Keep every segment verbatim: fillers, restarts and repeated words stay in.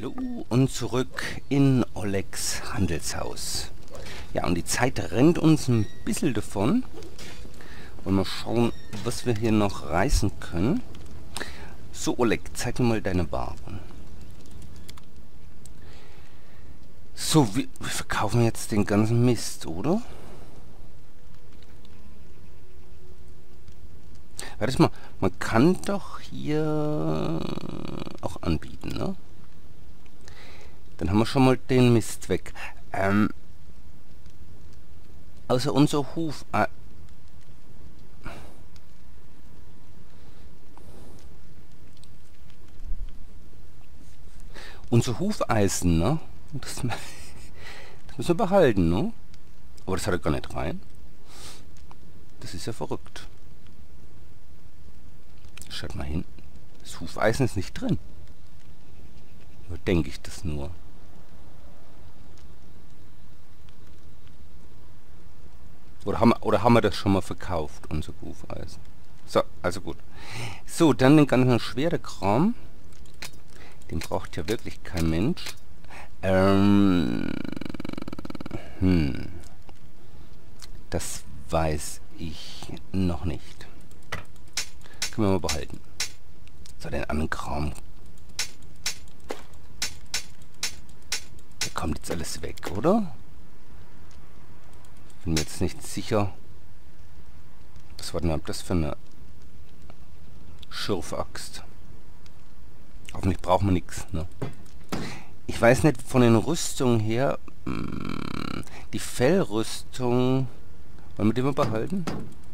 Hallo und zurück in Olegs Handelshaus. Ja, und die Zeit rennt uns ein bisschen davon. Wollen wir schauen, was wir hier noch reißen können. So, Oleg, zeig mir mal deine Waren. So, wir, wir verkaufen jetzt den ganzen Mist, oder? Warte mal, man kann doch hier auch anbieten, ne? Dann haben wir schon mal den Mist weg. Ähm, außer unser Huf... Äh, unser Hufeisen, ne? Das, das müssen wir behalten, ne? Aber das hat er gar nicht rein. Das ist ja verrückt. Schaut mal hin. Das Hufeisen ist nicht drin. Oder denke ich das nur? Oder haben, oder haben wir das schon mal verkauft, unser Hufeisen? So, also gut. So, dann den ganzen Schwerdekram. Den braucht ja wirklich kein Mensch. Ähm, hm. Das weiß ich noch nicht. Können wir mal behalten. So, den anderen Kram. Der kommt jetzt alles weg, oder? Bin mir jetzt nicht sicher. Was war denn das für eine Schürfaxt? Hoffentlich brauchen wir nichts, ne? Ich weiß nicht, von den Rüstungen her, mh, die Fellrüstung, wollen wir die mal behalten?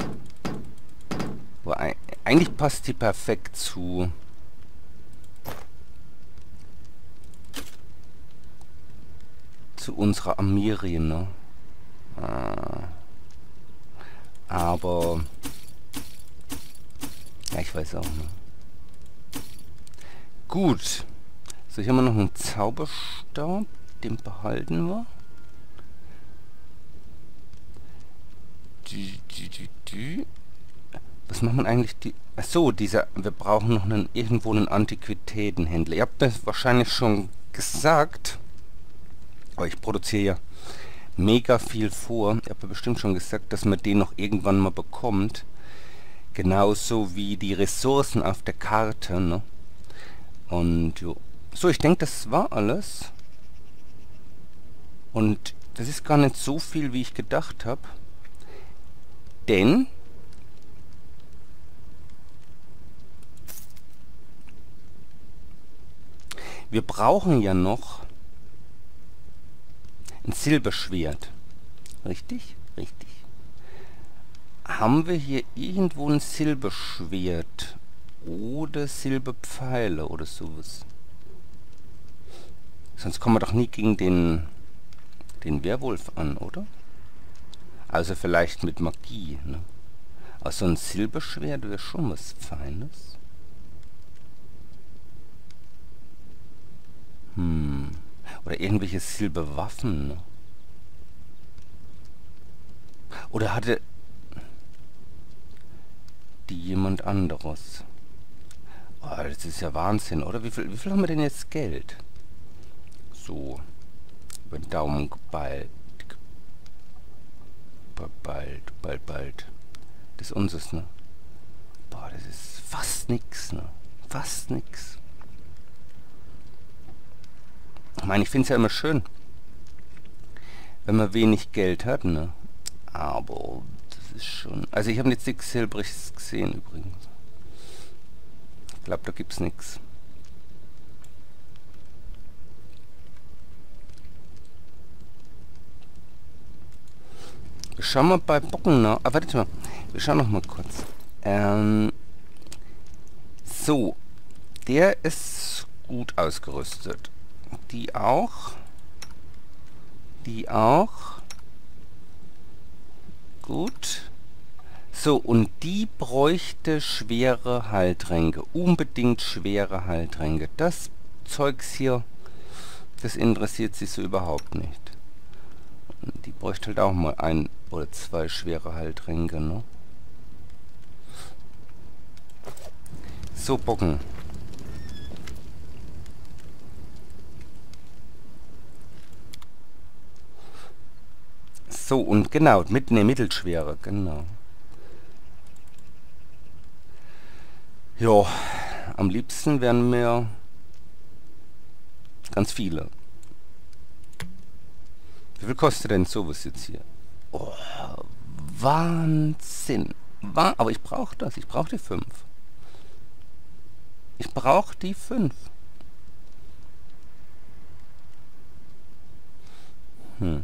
Aber eigentlich passt die perfekt zu zu unserer Amirie, ne? Aber ja, ich weiß auch nicht. Gut. So, hier haben wir noch einen Zauberstab. Den behalten wir. Dü, dü, dü, dü. Was macht man eigentlich die... Achso, dieser... Wir brauchen noch einen, irgendwo einen Antiquitätenhändler. Ihr habt das wahrscheinlich schon gesagt. Aber ich produziere ja mega viel vor. Ich habe ja bestimmt schon gesagt, dass man den noch irgendwann mal bekommt. Genauso wie die Ressourcen auf der Karte, ne? Und jo. So, ich denke, das war alles. Und das ist gar nicht so viel, wie ich gedacht habe. Denn wir brauchen ja noch ein Silberschwert. Richtig? Richtig. Haben wir hier irgendwo ein Silberschwert? Oder Silberpfeile oder sowas? Sonst kommen wir doch nie gegen den, den Werwolf an, oder? Also vielleicht mit Magie, ne? Aber so ein Silberschwert wäre schon was Feines. Hm... Oder irgendwelche Silberwaffen, ne? Oder hatte die jemand anderes? Oh, das ist ja Wahnsinn, oder? Wie viel, wie viel haben wir denn jetzt Geld? So. Über den Daumen geballt. Bald, bald, bald. Das ist unseres, ne? Boah, das ist fast nix, ne? Fast nix. Ich meine, ich finde es ja immer schön, wenn man wenig Geld hat, ne? Aber das ist schon... Also ich habe jetzt nichts Silbriges gesehen übrigens. Ich glaube, da gibt's nichts. Wir schauen mal bei Bocken nach. Ah, warte mal. Wir schauen noch mal kurz. Ähm, so. Der ist gut ausgerüstet. Die auch. Die auch. Gut. So, und die bräuchte schwere Heiltränke. Unbedingt schwere Heiltränke. Das Zeugs hier, das interessiert sie so überhaupt nicht. Und die bräuchte halt auch mal ein oder zwei schwere Heiltränke, ne? So, Bocken. So, und genau, mit ne mittelschwere, genau. Ja, am liebsten wären mir ganz viele. Wie viel kostet denn sowas jetzt hier? Oh, Wahnsinn. Wa Aber ich brauche das. Ich brauche die fünf. Ich brauche die fünf. Hm.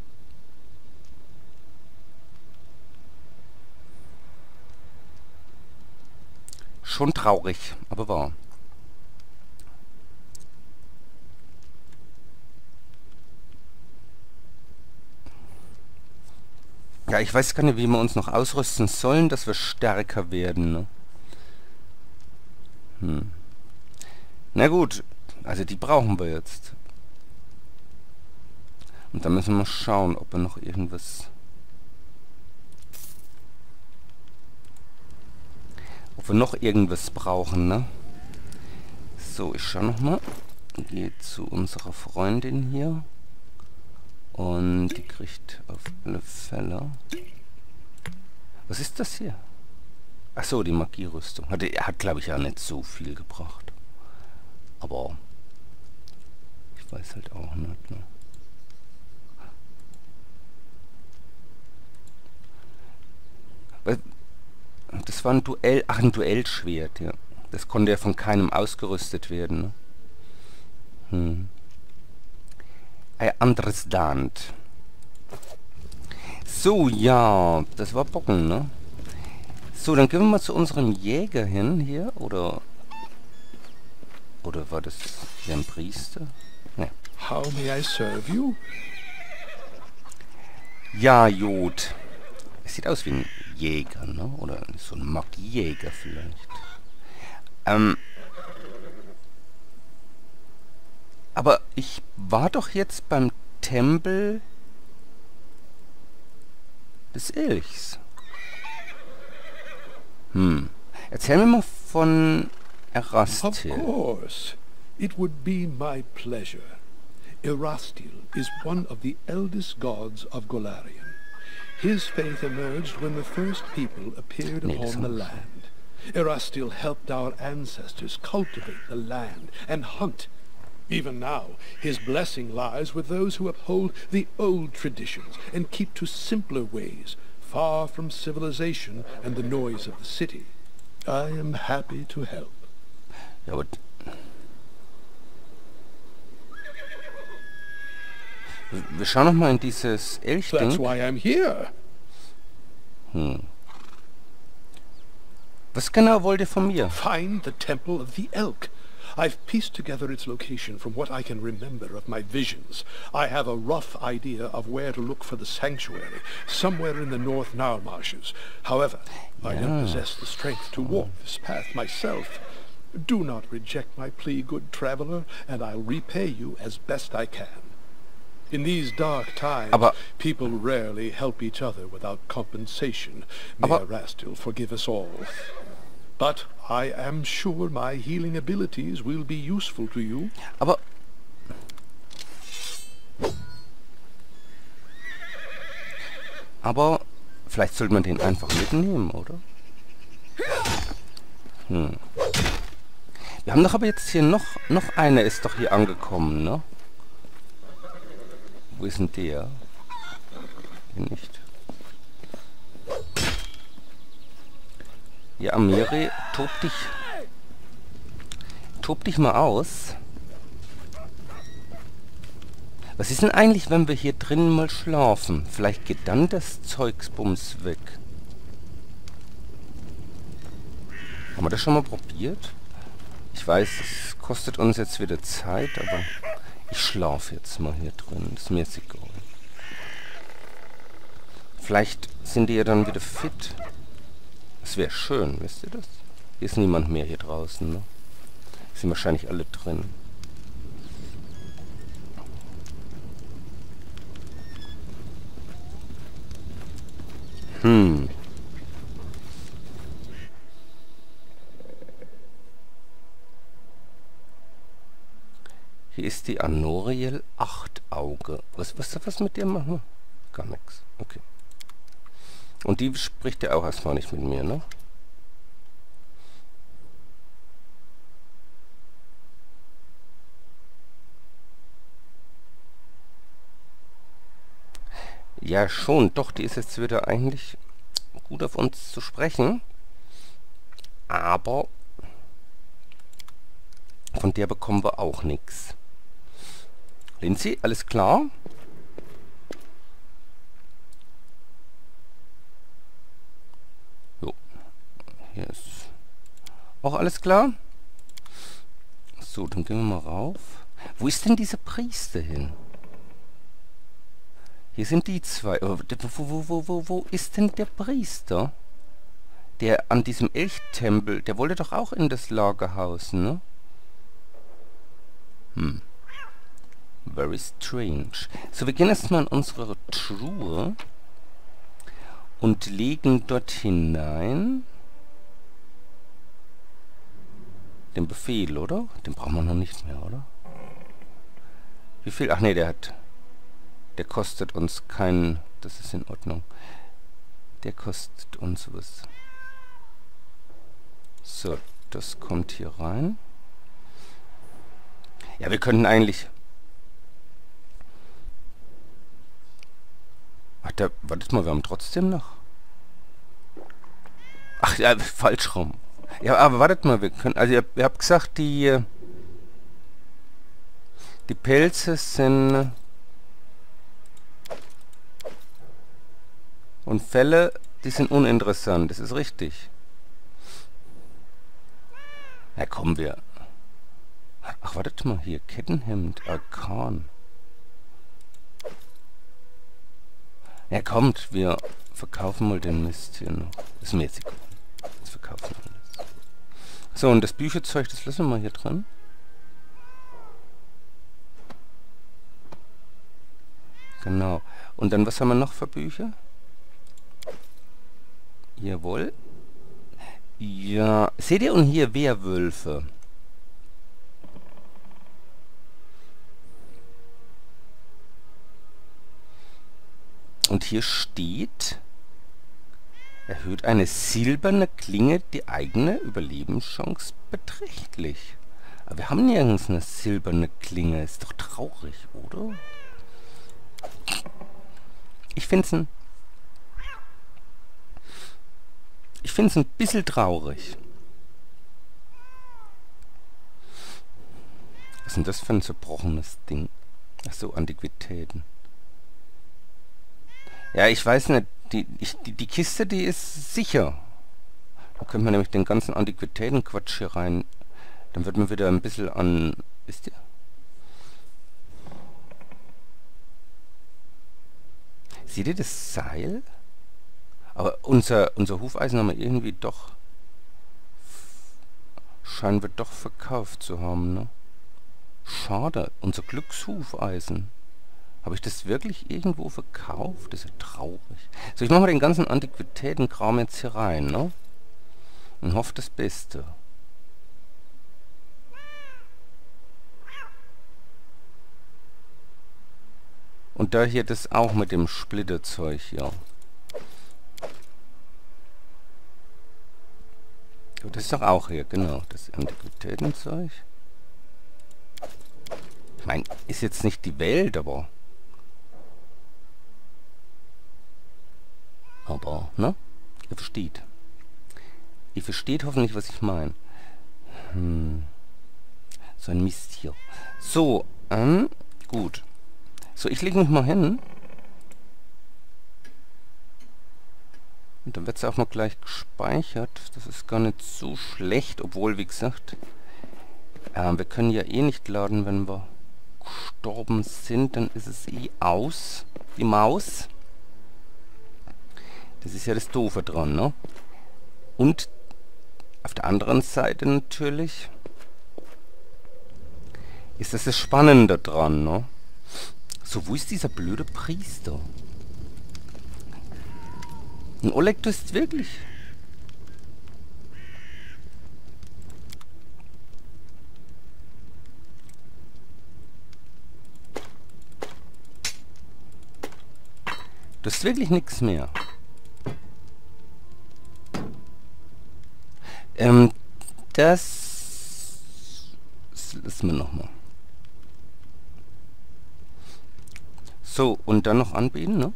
Schon traurig, aber wahr. Ja, ich weiß gar nicht, wie wir uns noch ausrüsten sollen, dass wir stärker werden, ne? Hm. Na gut, also die brauchen wir jetzt. Und dann müssen wir schauen, ob wir noch irgendwas... Ob wir noch irgendwas brauchen, ne? So, ich schau nochmal. Gehe zu unserer Freundin hier. Und die kriegt auf alle Fälle... Was ist das hier? Ach so, die Magierüstung. Hat, hat glaube ich, ja nicht so viel gebracht. Aber... Ich weiß halt auch nicht, ne? Das war ein Duell... Ach, ein Duellschwert, ja. Das konnte ja von keinem ausgerüstet werden, ne? Hm. I understand. So, ja, das war Bocken, ne? So, dann gehen wir mal zu unserem Jäger hin, hier, oder... Oder war das ja ein Priester? Ne. How may I serve you? Ja, Jod. Es sieht aus wie ein Jäger, ne? Oder so ein Magiejäger vielleicht. Ähm... Aber ich war doch jetzt beim Tempel des Elchs. Hm. Erzähl mir mal von Erastil. Of course. It would be my pleasure. Erastil is one of the eldest gods of Golarion. His faith emerged when the first people appeared Nee, upon the land. Erastil helped our ancestors cultivate the land and hunt. Even now, his blessing lies with those who uphold the old traditions and keep to simpler ways, far from civilization and the noise of the city. I am happy to help. Ja, aber... Wir schauen noch mal in dieses That's Elchding. why I'm here. Hm. Was genau wollt ihr von mir? Find the Temple of the Elk. I've pieced together its location from what I can remember of my visions. I have a rough idea of where to look for the sanctuary, somewhere in the North Nile marshes. However, I don't possess the strength to walk this path myself. Do not reject my plea, good traveler, and I'll repay you as best I can. In these dark times, Aber, people rarely help each other without compensation. May aber, Erastil forgive us all. But I am sure my healing abilities will be useful to you. aber... Aber vielleicht sollte man den einfach mitnehmen, oder? Hm. Wir haben doch aber jetzt hier noch... Noch einer ist doch hier angekommen, ne? Wo ist denn der? Hier nicht. Ja, Amiri, tob dich... Tob dich mal aus. Was ist denn eigentlich, wenn wir hier drinnen mal schlafen? Vielleicht geht dann das Zeugsbums weg. Haben wir das schon mal probiert? Ich weiß, es kostet uns jetzt wieder Zeit, aber ich schlafe jetzt mal hier drin. Ist mir jetzt egal. Vielleicht sind die ja dann wieder fit. Das wäre schön, wisst ihr das? Hier ist niemand mehr hier draußen, ne? Sind wahrscheinlich alle drin. Hm. Hier ist die Anoriel Achtauge. Was, was, was mit der machen? Gar nichts. Okay. Und die spricht ja auch erstmal nicht mit mir, ne? Ja, schon. Doch, die ist jetzt wieder eigentlich gut auf uns zu sprechen. Aber von der bekommen wir auch nichts. Lindsay, alles klar? So. Hier ist auch alles klar. So, dann gehen wir mal rauf. Wo ist denn dieser Priester hin? Hier sind die zwei. Wo, wo, wo, wo, wo ist denn der Priester? Der an diesem Elchtempel, der wollte doch auch in das Lagerhaus, ne? Hm. Very strange. So, wir gehen erstmal in unsere Truhe und legen dort hinein den Befehl, oder? Den brauchen wir noch nicht mehr, oder? Wie viel? Ach nee, der hat... Der kostet uns kein... Das ist in Ordnung. Der kostet uns was. So, das kommt hier rein. Ja, wir könnten eigentlich... Ach, da... Wartet mal, wir haben trotzdem noch... Ach, ja, falsch rum. Ja, aber wartet mal, wir können... Also, ihr, ihr habt gesagt, die... Die Pelze sind... Und Felle, die sind uninteressant, das ist richtig. Ja, kommen wir. Ach, wartet mal, hier, Kettenhemd, Arkan. Ja, kommt, wir verkaufen mal den Mist hier noch. Das ist mir jetzt egal. Das verkaufen wir alles. So, und das Bücherzeug, das lassen wir mal hier dran. Genau. Und dann, was haben wir noch für Bücher? Jawohl. Ja, seht ihr, und hier Werwölfe. Und hier steht, erhöht eine silberne Klinge die eigene Überlebenschance beträchtlich. Aber wir haben nirgends eine silberne Klinge. Ist doch traurig, oder? Ich finde es ein... Ich finde es ein bisschen traurig. Was ist denn das für ein zerbrochenes Ding? Ach so, Antiquitäten. Ja, ich weiß nicht. Die, ich, die, die Kiste, die ist sicher. Da könnte man nämlich den ganzen Antiquitäten-Quatsch hier rein. Dann wird man wieder ein bisschen an... Wisst ihr? Seht ihr das Seil? Aber unser, unser Hufeisen haben wir irgendwie doch... Scheinen wir doch verkauft zu haben, ne? Schade, unser Glückshufeisen. Habe ich das wirklich irgendwo verkauft? Das ist ja traurig. So, ich mache mal den ganzen Antiquitätenkram jetzt hier rein, ne? Und hoffe das Beste. Und da hier das auch mit dem Splitterzeug, ja. Das ist doch auch hier, genau, das Antiquitätenzeug. Ich meine, ist jetzt nicht die Welt, aber... Aber, ne? Ihr versteht. Ihr versteht hoffentlich, was ich meine. Hm. So ein Mist hier. So, ähm, gut. So, ich lege mich mal hin. Und dann wird es auch mal gleich gespeichert. Das ist gar nicht so schlecht, obwohl, wie gesagt, äh, wir können ja eh nicht laden, wenn wir gestorben sind. Dann ist es eh aus, die Maus. Das ist ja das Doofe dran, ne? Und auf der anderen Seite natürlich ist das das Spannende dran, ne? So, wo ist dieser blöde Priester? Und Oleg, du ist wirklich... Das ist wirklich nichts mehr. Ähm, das... Das lassen wir nochmal. So, und dann noch anbieten, ne?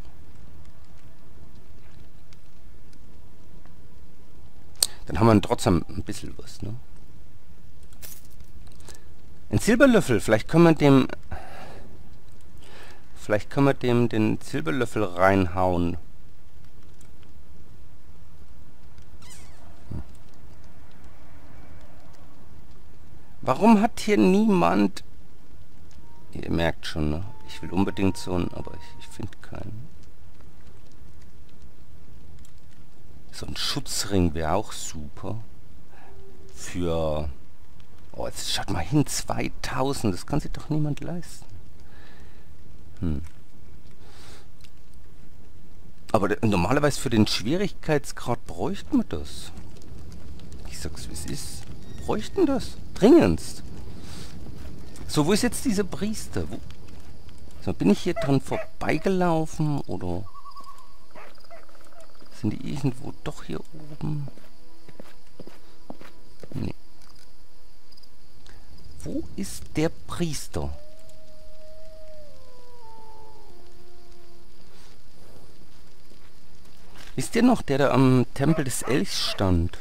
Dann haben wir trotzdem ein bisschen was, ne? Ein Silberlöffel, vielleicht können wir dem... Vielleicht können wir dem den Silberlöffel reinhauen. Hm. Warum hat hier niemand... Ihr merkt schon, ne? Ich will unbedingt so einen, aber ich, ich finde keinen. So ein Schutzring wäre auch super. Für... Oh, jetzt schaut mal hin, zweitausend, das kann sich doch niemand leisten. Hm. Aber normalerweise für den Schwierigkeitsgrad bräuchten wir das. Ich sag's, wie es ist. Bräuchten das. Dringendst. So, wo ist jetzt dieser Priester? Wo? So, bin ich hier dran vorbeigelaufen oder sind die irgendwo doch hier oben? Nee. Wo ist der Priester? Ist der noch, der da am Tempel des Elchs stand?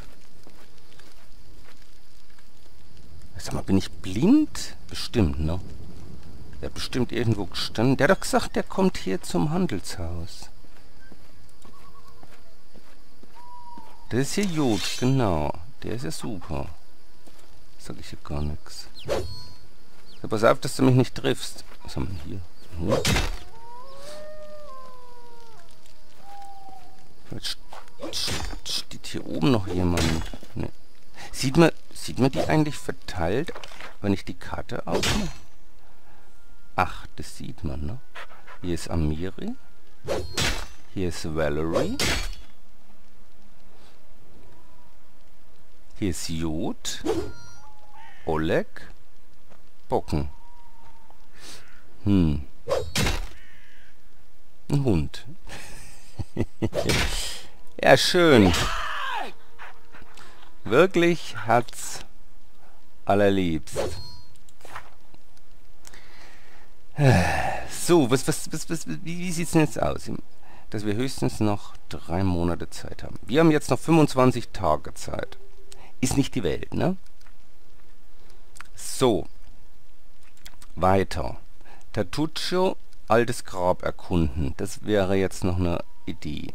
Sag mal, bin ich blind? Bestimmt, ne? Der hat bestimmt irgendwo gestanden. Der hat doch gesagt, der kommt hier zum Handelshaus. Der ist hier Jod, genau. Der ist ja super. Sag ich hier gar nichts. So, pass auf, dass du mich nicht triffst. Was haben wir hier? Hm. Vielleicht steht hier oben noch jemand. Nee. Sieht man, sieht man die eigentlich verteilt, wenn ich die Karte aufmache? Ach, das sieht man, ne? Hier ist Amiri. Hier ist Valerie. Hier ist Jod. Oleg. Bocken. Hm. Ein Hund. Ja, schön. Wirklich hat's allerliebst. So, was, was, was, was, wie, wie sieht's denn jetzt aus? Dass wir höchstens noch drei Monate Zeit haben. Wir haben jetzt noch fünfundzwanzig Tage Zeit. Ist nicht die Welt, ne? So. Weiter. Tartuccio, altes Grab erkunden. Das wäre jetzt noch eine Idee.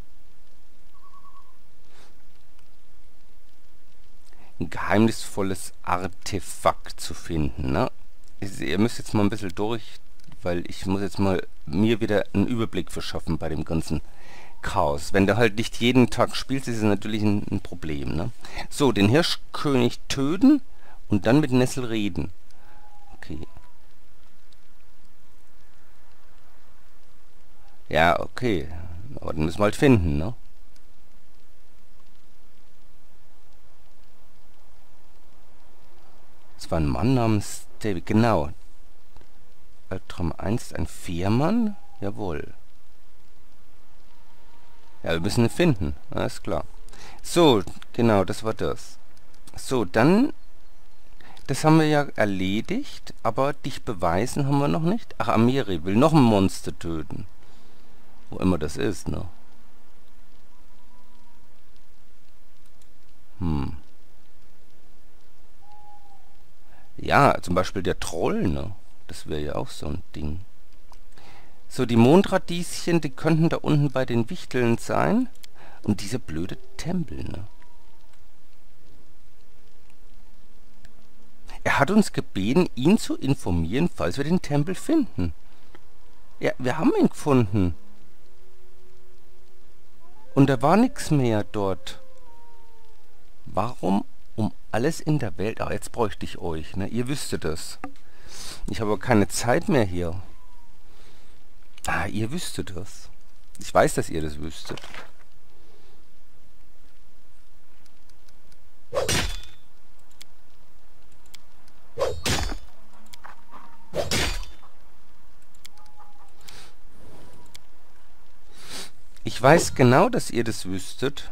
Ein geheimnisvolles Artefakt zu finden, ne? Ihr müsst jetzt mal ein bisschen durch, weil ich muss jetzt mal mir wieder einen Überblick verschaffen bei dem ganzen Chaos. Wenn du halt nicht jeden Tag spielst, ist es natürlich ein, ein Problem, ne? So, den Hirschkönig töten und dann mit Nessel reden. Okay. Ja, okay. Aber den müssen wir halt finden, ne? Es war ein Mann namens David, genau. Albtraum eins, ein Fährmann? Jawohl. Ja, wir müssen ihn finden, alles klar. So, genau, das war das. So, dann, das haben wir ja erledigt, aber dich beweisen haben wir noch nicht. Ach, Amiri will noch ein Monster töten. Wo immer das ist, ne? Hm. Ja, zum Beispiel der Troll, ne? Das wäre ja auch so ein Ding. So, die Mondradieschen, die könnten da unten bei den Wichteln sein. Und dieser blöde Tempel, ne? Er hat uns gebeten, ihn zu informieren, falls wir den Tempel finden. Ja, wir haben ihn gefunden. Und da war nichts mehr dort. Warum um alles in der Welt? Ah, jetzt bräuchte ich euch, ne? Ihr wüsstet das. Ich habe aber keine Zeit mehr hier. Ah, ihr wüsstet das. Ich weiß, dass ihr das wüsstet. weiß genau, dass ihr das wüsstet.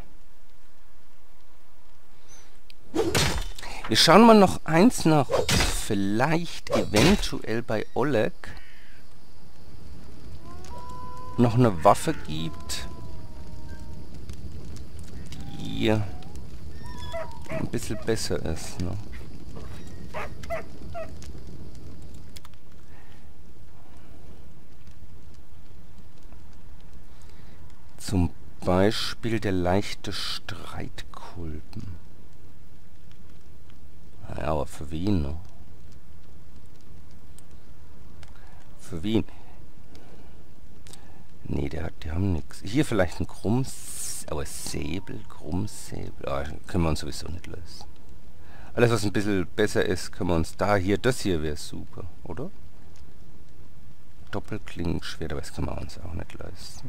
Wir schauen mal noch eins nach, ob es vielleicht eventuell bei Oleg noch eine Waffe gibt, die ein bisschen besser ist, ne? Zum Beispiel der leichte Streitkolben. Ja, aber für wen, ne? Für wen? Nee, der hat, die haben nichts. Hier vielleicht ein Krumms... Aber Säbel, Krummsäbel... Ah, können wir uns sowieso nicht lösen. Alles, was ein bisschen besser ist, können wir uns da... Hier, das hier wäre super, oder? Doppelklingenschwert, aber das können wir uns auch nicht leisten.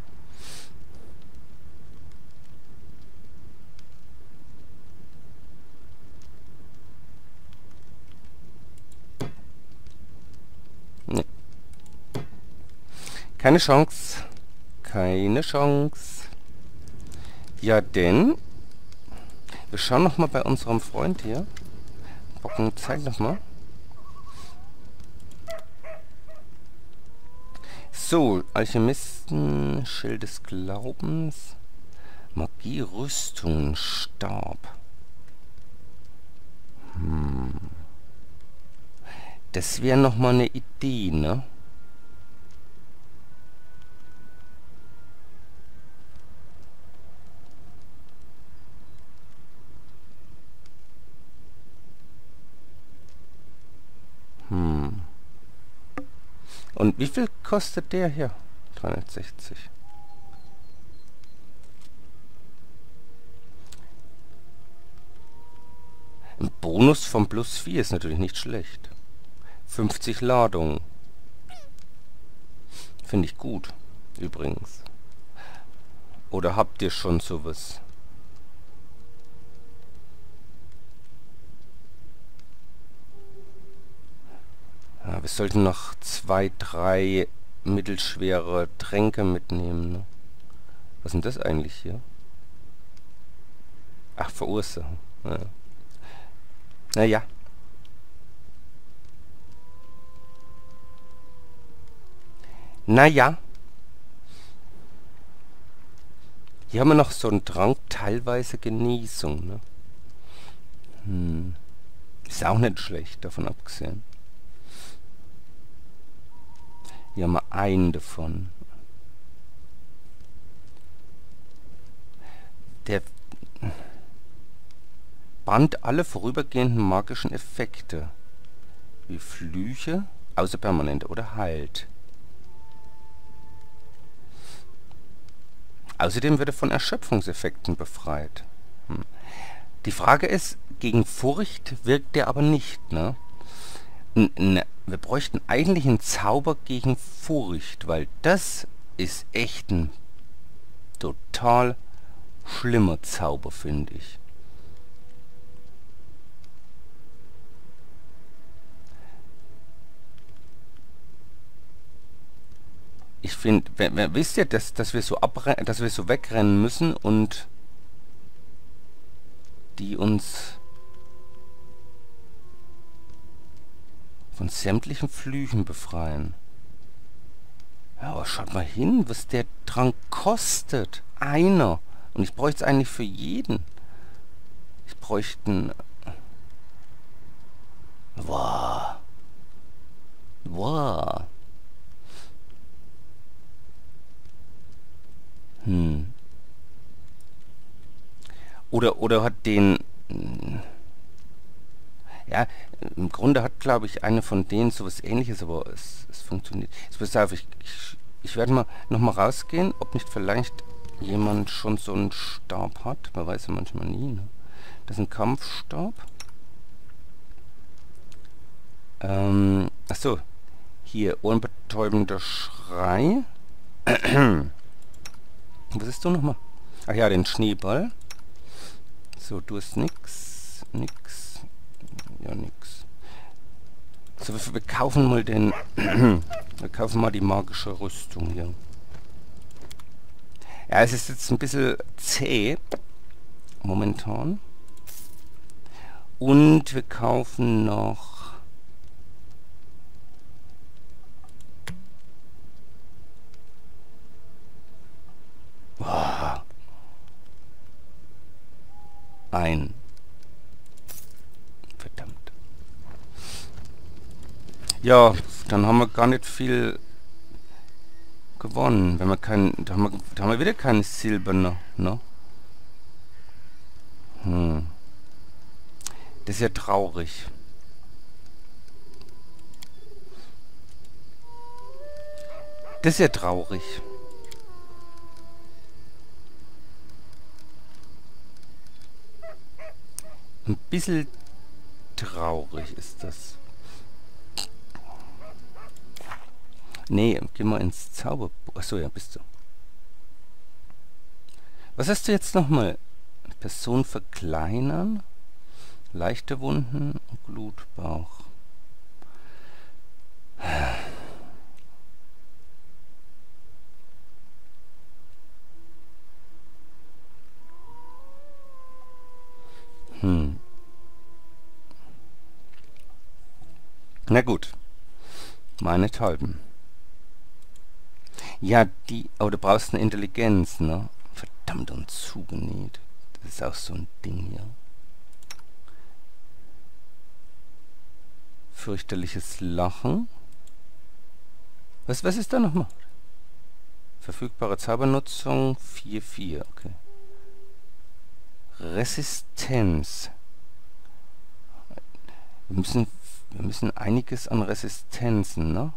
Nee. Keine Chance. Keine Chance. Ja, denn... Wir schauen noch mal bei unserem Freund hier. Bocken, zeig noch mal. So, Alchemisten, Schild des Glaubens, Magie, Rüstung, Stab. Hm. Das wäre noch mal eine Idee, ne? Hm. Und wie viel kostet der hier? dreihundertsechzig. Ein Bonus vom Plus vier ist natürlich nicht schlecht. fünfzig Ladungen. Finde ich gut, übrigens. Oder habt ihr schon sowas? Ja, wir sollten noch zwei, drei mittelschwere Tränke mitnehmen. Ne? Was ist denn das eigentlich hier? Ach, Verursachen. Ja. Naja. Naja. Hier haben wir noch so einen Trank, teilweise Genesung. Ne? Hm. Ist auch nicht schlecht, davon abgesehen. Hier haben wir einen davon. Der bannt alle vorübergehenden magischen Effekte. Wie Flüche, außerpermanente oder heilt. Außerdem wird er von Erschöpfungseffekten befreit. Hm. Die Frage ist, gegen Furcht wirkt der aber nicht, ne? N ne, wir bräuchten eigentlich einen Zauber gegen Furcht, weil das ist echt ein total schlimmer Zauber, finde ich. Ich finde, wisst ihr, dass, dass wir so abrennen, dass wir so wegrennen müssen und die uns von sämtlichen Flüchen befreien. Ja, aber schaut mal hin, was der Trank kostet. Einer. Und ich bräuchte es eigentlich für jeden. Ich bräuchte einen... Wow. Wow. Hm. Oder, oder hat den... Ja, im Grunde hat, glaube ich, eine von denen sowas Ähnliches, aber es, es funktioniert. Jetzt pass auf, ich, ich, ich werde mal noch mal rausgehen, ob nicht vielleicht jemand schon so einen Stab hat. Man weiß ja manchmal nie, ne? Das ist ein Kampfstab. Ähm, achso, hier, ohrenbetäubender Schrei. Was ist du nochmal? Ach ja, den Schneeball. So, du hast nix, nix. Ja, nix. So, wir, wir kaufen mal den... wir kaufen mal die magische Rüstung hier. Ja, es ist jetzt ein bisschen zäh momentan. Und wir kaufen noch oh, ein. Verdammt. Ja, dann haben wir gar nicht viel gewonnen. Wenn wir kein, da haben wir, da haben wir wieder keine silberne, ne? Hm. Das ist ja traurig. Das ist ja traurig. Ein bisschen traurig ist das. Nee, geh mal ins Zauberbuch. Achso, ja, bist du. Was hast du jetzt nochmal? Person verkleinern? Leichte Wunden und Glutbauch. Hm. Na gut. Meinethalben. Ja, die... Oh, du brauchst eine Intelligenz, ne? Verdammt und zugenäht. Das ist auch so ein Ding hier. Fürchterliches Lachen. Was, was ist da nochmal? Verfügbare Zaubernutzung vier vier, okay. Resistenz. Wir müssen, wir müssen einiges an Resistenzen, ne?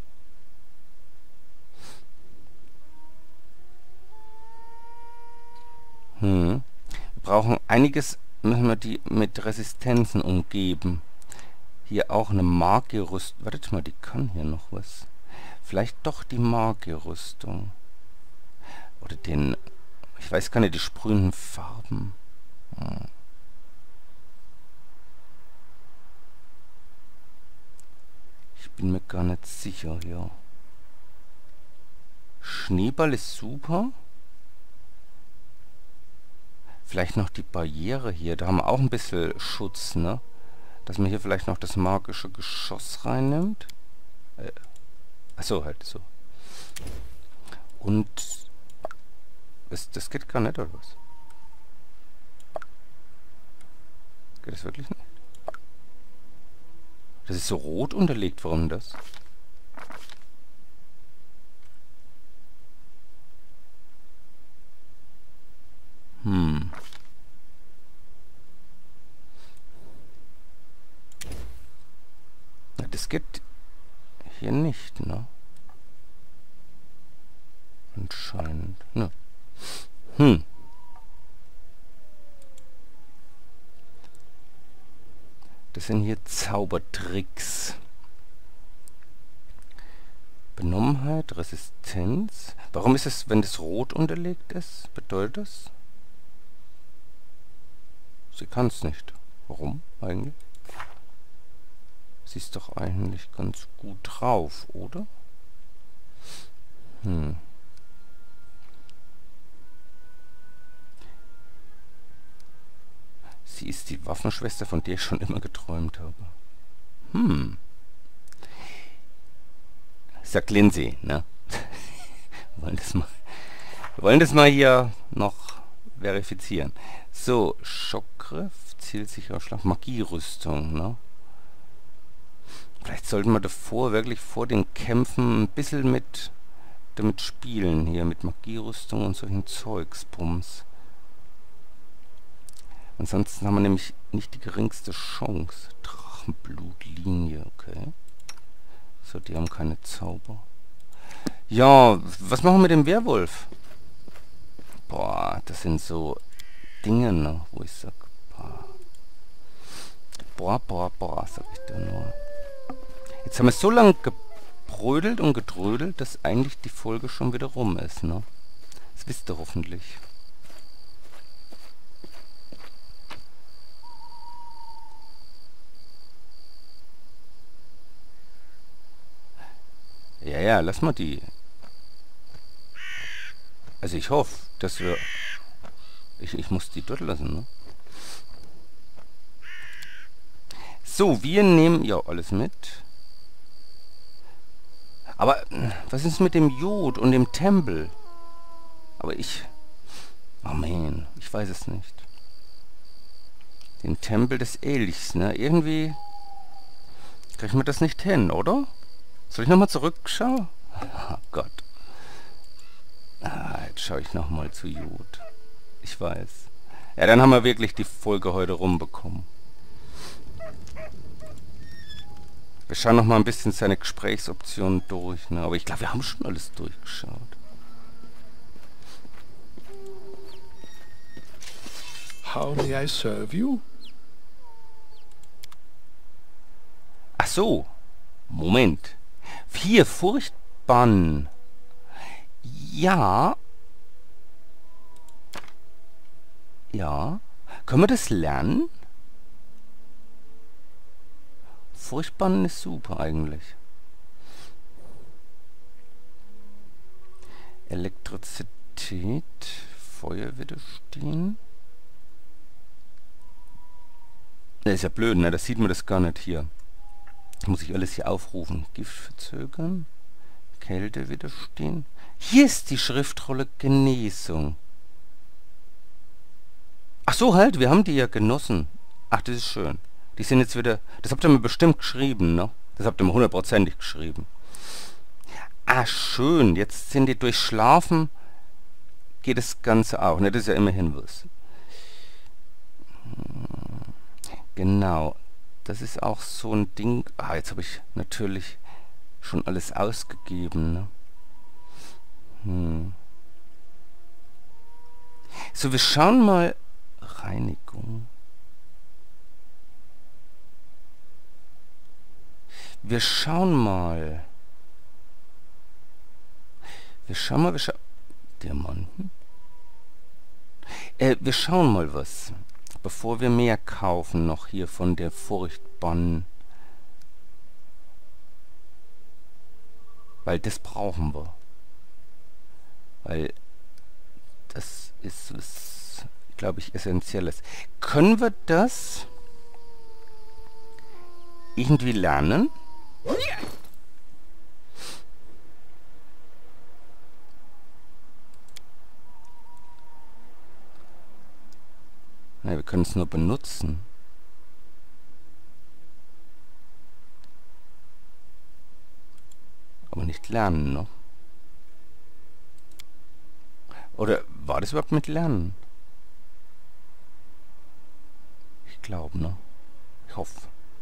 Hm. Wir brauchen einiges, müssen wir die mit Resistenzen umgeben. Hier auch eine Magierrüstung. Wartet mal, die kann hier noch was. Vielleicht doch die Magierrüstung. Oder den... Ich weiß gar nicht, die sprühenden Farben. Hm. Ich bin mir gar nicht sicher, ja. Schneeball ist super. Vielleicht noch die Barriere hier. Da haben wir auch ein bisschen Schutz, ne? Dass man hier vielleicht noch das magische Geschoss reinnimmt. Äh, achso, halt so. Und... Das, das geht gar nicht, oder was? Geht das wirklich nicht? Das ist so rot unterlegt, warum das? Hm. Ja, das geht hier nicht, ne? Anscheinend, ne? Hm. Das sind hier Zaubertricks. Benommenheit, Resistenz. Warum ist es, wenn das rot unterlegt ist? Bedeutet das? Sie kann es nicht. Warum eigentlich? Sie ist doch eigentlich ganz gut drauf, oder? Hm. Sie ist die Waffenschwester, von der ich schon immer geträumt habe. Hm. Sagt Lindsay, ne? Wir wollen das mal, wir wollen das mal hier noch verifizieren. So, Schockgriff, zielsicherer Schlag, Magierüstung, ne? Vielleicht sollten wir davor wirklich vor den Kämpfen ein bisschen mit damit spielen hier, mit Magierüstung und solchen Zeugsbums. Ansonsten haben wir nämlich nicht die geringste Chance. Drachenblutlinie, okay. So, die haben keine Zauber. Ja, was machen wir mit dem Werwolf? Boah, das sind so Dinge, ne, wo ich sag, boah, boah, boah, boah, sag ich da nur. Jetzt haben wir so lange gebrödelt und gedrödelt, dass eigentlich die Folge schon wieder rum ist, ne? Das wisst ihr hoffentlich. Ja, ja, lass mal die... Also ich hoffe, dass wir... Ich, ich muss die dort lassen, ne? So, wir nehmen ja alles mit. Aber was ist mit dem Jod und dem Tempel? Aber ich... Oh man, ich weiß es nicht. Den Tempel des Elchs, ne? Irgendwie kriegen wir das nicht hin, oder? Soll ich nochmal zurückschauen? Oh Gott. Ah, jetzt schaue ich nochmal zu Jod. Ich weiß. Ja, dann haben wir wirklich die Folge heute rumbekommen. Wir schauen noch mal ein bisschen seine Gesprächsoptionen durch, ne? Aber ich glaube, wir haben schon alles durchgeschaut. How may I serve you? Ach so. Moment. Vier Furchtbann. Ja. Ja. Können wir das lernen? Furchtbann ist super eigentlich. Elektrizität. Feuer widerstehen. Das ist ja blöd, ne? Das sieht man das gar nicht hier. Muss ich alles hier aufrufen. Gift verzögern. Kälte widerstehen. Hier ist die Schriftrolle Genesung. Ach so, halt, wir haben die ja genossen. Ach, das ist schön. Die sind jetzt wieder... Das habt ihr mir bestimmt geschrieben, ne? Das habt ihr mir hundertprozentig geschrieben. Ah, schön. Jetzt sind die durch Schlafen... Geht das Ganze auch, ne? Das ist ja immerhin was. Genau. Das ist auch so ein Ding... Ah, jetzt habe ich natürlich schon alles ausgegeben, ne? Hm. So, wir schauen mal... Reinigung. Wir schauen mal. Wir schauen mal, wir schauen... Diamanten? Äh, wir schauen mal was. Bevor wir mehr kaufen, noch hier von der Furchtbann. Weil das brauchen wir. Weil das ist was, glaube ich, Essentielles. Können wir das irgendwie lernen? Nein, wir können es nur benutzen. Aber nicht lernen noch. Oder war das überhaupt mit Lernen? Ich glaube, ne? Ich hoffe.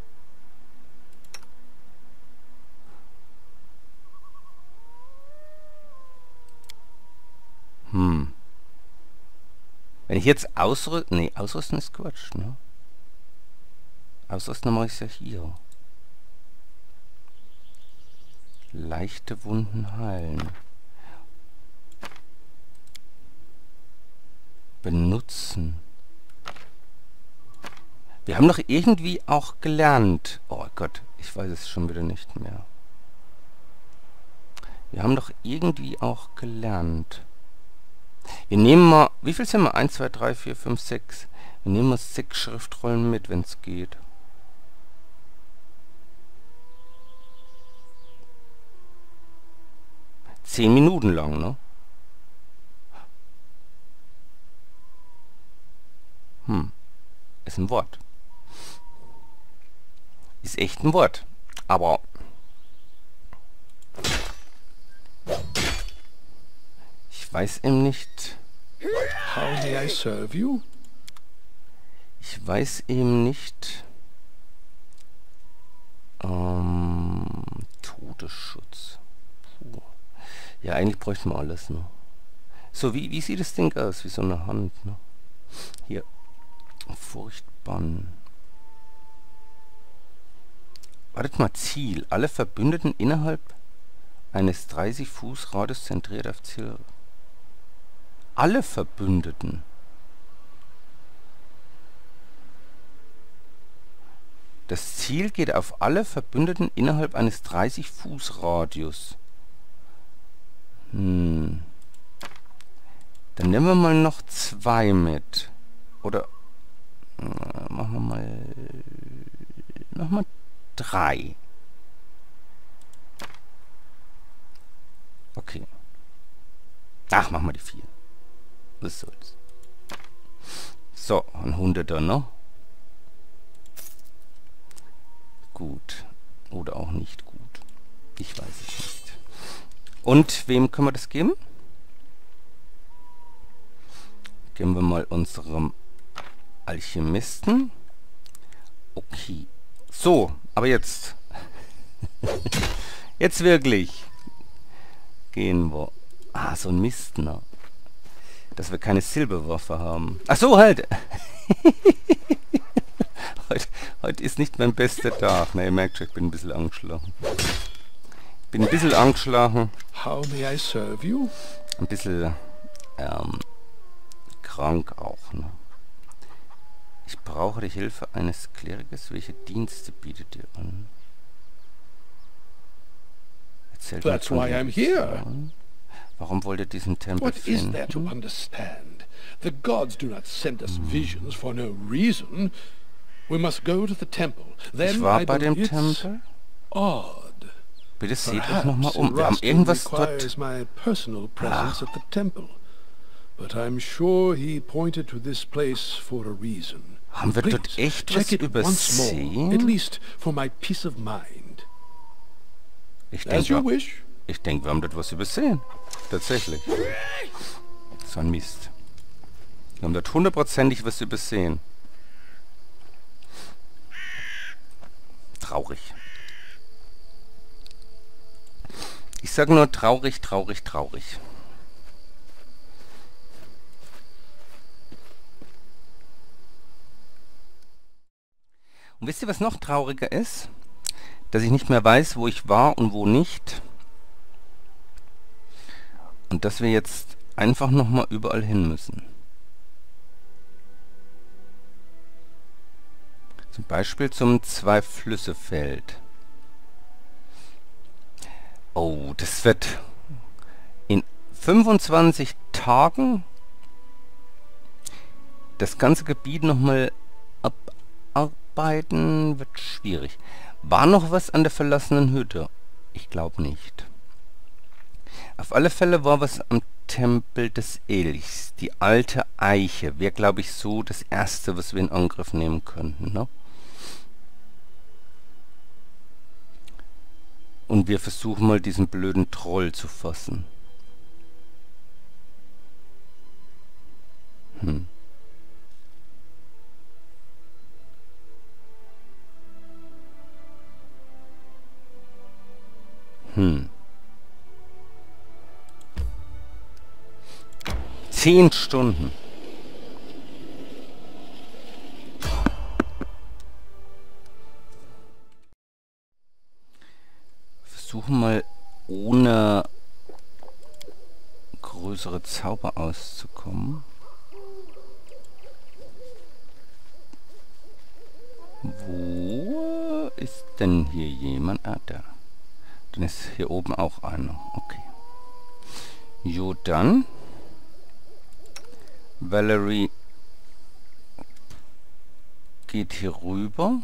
Hm. Wenn ich jetzt ausrüsten... Nee, ausrüsten ist Quatsch, ne? Ausrüsten mache ich ja hier. Leichte Wunden heilen. Benutzen. Wir haben doch irgendwie auch gelernt. Oh Gott, ich weiß es schon wieder nicht mehr. Wir haben doch irgendwie auch gelernt. Wir nehmen mal, wie viel sind wir? eins, zwei, drei, vier, fünf, sechs. Wir nehmen mal sechs Schriftrollen mit, wenn es geht. Zehn Minuten lang, ne? Hm. Ist ein Wort. Ist echt ein Wort. Aber... Ich weiß eben nicht... How may I serve you? Ich weiß eben nicht... Ähm... Todesschutz. Puh. Ja, eigentlich bräuchten wir alles, ne? So, wie, wie sieht das Ding aus? Wie so eine Hand, ne? Hier. Furchtbann. Wartet mal, Ziel. Alle Verbündeten innerhalb eines dreißig Fuß Radius zentriert auf Ziel. Alle Verbündeten. Das Ziel geht auf alle Verbündeten innerhalb eines dreißig Fuß Radius. Hm. Dann nehmen wir mal noch zwei mit. Oder äh, machen wir mal noch mal drei. Okay. Ach, machen wir die vier. Was soll's. So, ein Hunderter, ne? Gut. Oder auch nicht gut. Ich weiß es nicht. Und wem können wir das geben? Geben wir mal unserem Alchemisten. Okay. So, aber jetzt. Jetzt wirklich. Gehen wir. Ah, so ein Mist, ne? Dass wir keine Silberwaffe haben. Ach so, halt. heute, heute ist nicht mein bester Tag. Na, ihr merkt schon, ich bin ein bisschen angeschlagen. Ich bin ein bisschen angeschlagen. How may I serve you? Ein bisschen ähm, krank auch, ne? Ich brauche die Hilfe eines Klerikers. Welche Dienste bietet ihr an? Erzählt mir That's von why den I'm here. Frauen. Warum wollt ihr diesen Tempel What is there to finden? understand? The gods do not send us visions for no reason. We must go to the temple. Then Ich war I bei dem believe it's Tempel. odd. Bitte seht euch nochmal Perhaps um. Wir haben Rustin irgendwas dort. requires my personal presence at the temple. But I'm sure he pointed to this place for a reason. Haben wir dort Please, echt check was it once more, at übersehen? least for my peace of mind. Ich As you denke, wish. ich denke, wir haben dort was übersehen. Tatsächlich. So ein Mist. Wir haben dort hundertprozentig was übersehen. Traurig. Ich sage nur traurig, traurig, traurig. Und wisst ihr, was noch trauriger ist? Dass ich nicht mehr weiß, wo ich war und wo nicht. Und dass wir jetzt einfach nochmal überall hin müssen. Zum Beispiel zum Zwei-Flüsse-Feld. Oh, das wird in fünfundzwanzig Tagen das ganze Gebiet nochmal abarbeiten, wird schwierig. War noch was an der verlassenen Hütte? Ich glaube nicht. Auf alle Fälle war was am Tempel des Elchs. Die alte Eiche wäre, glaube ich, so das Erste, was wir in Angriff nehmen könnten, ne? Und wir versuchen mal diesen blöden Troll zu fassen. Hm. Hm. Zehn Stunden. Versuchen mal ohne größere Zauber auszukommen. Wo ist denn hier jemand? Ah, da. Dann ist hier oben auch einer. Okay. Jo, dann. Valerie geht hier rüber.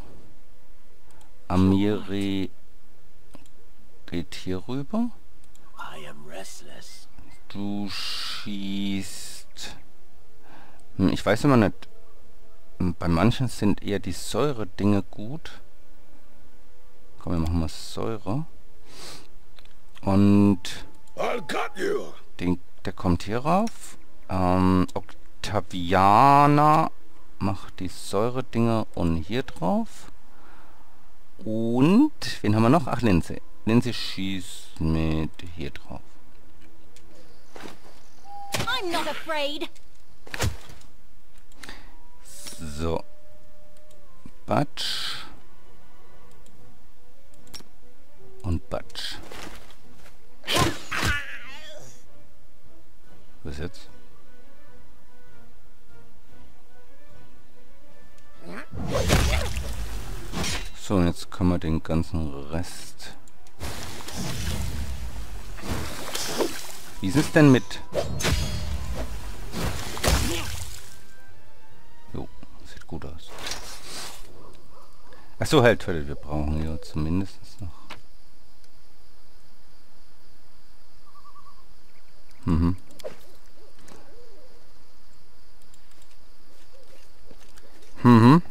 Amiri geht hier rüber. I am restless. Du schießt... Hm, ich weiß immer nicht. Bei manchen sind eher die Säure-Dinge gut. Komm, wir machen mal Säure. Und I'll cut you. den, der kommt hier rauf. Ähm, Octaviana macht die Säure-Dinger und hier drauf. Und wen haben wir noch? Ach, Lindsay. Lindsay schießt mit hier drauf. I'm not afraid. So. Batsch. Und Batsch. Was jetzt? So, und jetzt können wir den ganzen Rest... Wie ist es denn mit... Achso, Heldhölle, wir brauchen ja zumindest noch. Mhm. Mhm.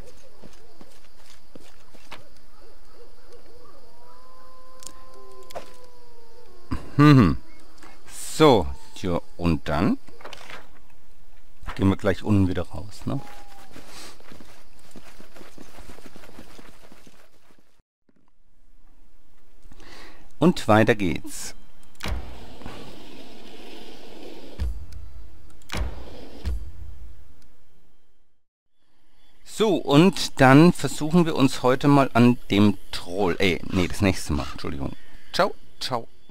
Mhm. So, ja, und dann gehen wir gleich unten wieder raus, ne? Und weiter geht's. So, und dann versuchen wir uns heute mal an dem Troll. Ey, nee, das nächste Mal. Entschuldigung. Ciao, ciao.